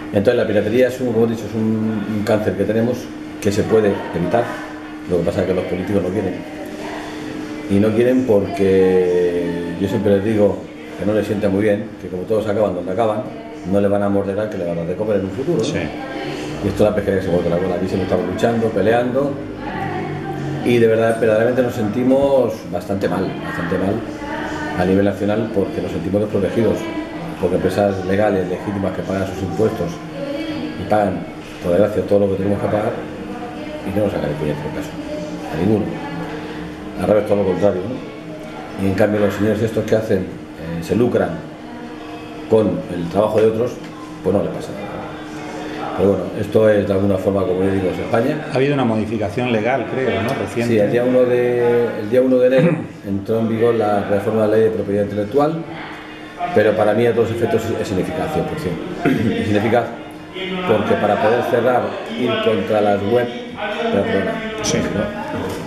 Entonces la piratería es como he dicho, es un cáncer que tenemos que se puede evitar. Lo que pasa es que los políticos no quieren. Y no quieren porque yo siempre les digo que no les sienta muy bien, que como todos acaban donde acaban, no le van a morder al que le van a dar de comer en un futuro, ¿no? Sí. Y esto es la pesquería que se muerde la cola. Aquí siempre estamos luchando, peleando, y de verdad, verdaderamente nos sentimos bastante mal a nivel nacional, porque nos sentimos desprotegidos, porque empresas legales, legítimas, que pagan sus impuestos y pagan, por desgracia, todo lo que tenemos que pagar, y no nos sacan el puñetero caso, a ninguno. Al revés, todo lo contrario, ¿no? Y en cambio los señores estos que hacen, se lucran con el trabajo de otros, pues no les pasa nada. Pero bueno, esto es de alguna forma, como yo digo, es España. Ha habido una modificación legal, creo, ¿no? Reciente. Sí, el día 1 de enero entró en vigor la reforma de la ley de propiedad intelectual, pero para mí a todos los efectos es ineficaz, 100%. Es ineficaz porque para poder cerrar, ir contra las web, perdona, Sí. ¿no?